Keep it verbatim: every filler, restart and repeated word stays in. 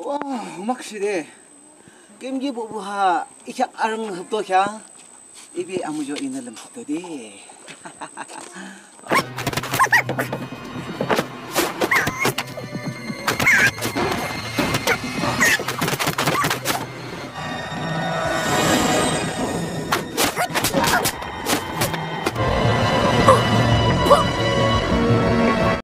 와, 음악 시대. 게임기 보부하 이렇게 아름 흡도향 입이 아무죠 이늘름 흡도디.